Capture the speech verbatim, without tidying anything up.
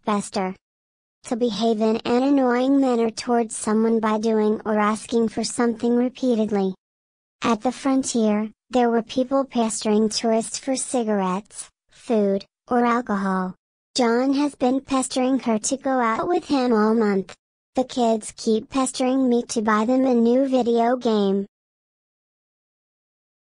Bester. To behave in an annoying manner towards someone by doing or asking for something repeatedly. At the frontier, there were people pestering tourists for cigarettes, food, or alcohol. John has been pestering her to go out with him all month. The kids keep pestering me to buy them a new video game.